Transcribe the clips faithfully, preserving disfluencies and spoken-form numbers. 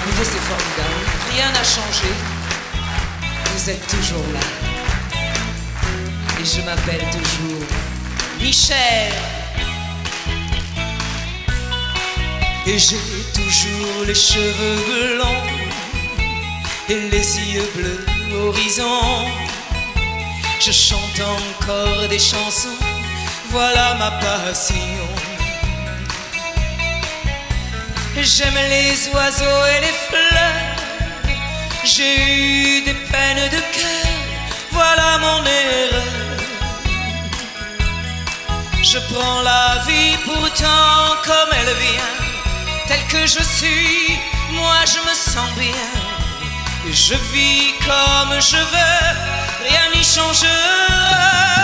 Écoutez, c'est formidable. Rien n'a changé. Vous êtes toujours là. Et je m'appelle toujours Michel. Et j'ai toujours les cheveux blonds et les yeux bleus horizon. Je chante encore des chansons, voilà ma passion. J'aime les oiseaux et les fleurs, j'ai eu des peines de cœur, voilà mon erreur. Je prends la vie pourtant comme elle vient, telle que je suis, moi je me sens bien. Et je vis comme je veux, rien n'y changera.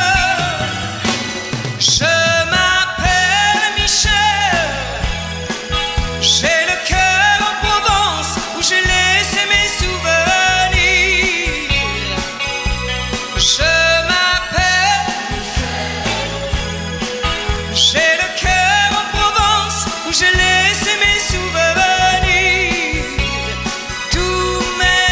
Je m'appelle Michel, j'ai le cœur en Provence où j'ai laissé mes souvenirs. Je m'appelle Michel, j'ai le cœur en Provence où j'ai laissé mes souvenirs, tous mes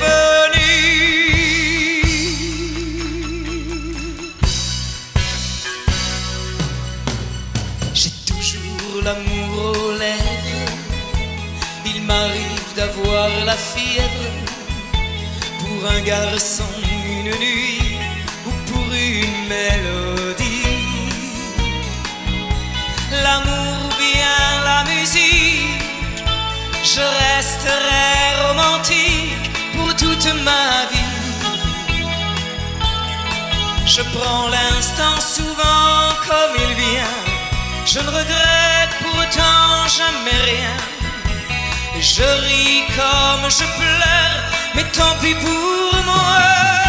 souvenirs. J'ai toujours l'amour aux lèvres, il m'arrive d'avoir la fièvre pour un garçon, une nuit ou pour une mélodie. L'amour ou bien la musique, je resterai romantique pour toute ma vie. Je prends l'instant souvent comme il vient, je ne regrette pourtant jamais rien. Je ris comme je pleure, mais tant pis pour moi.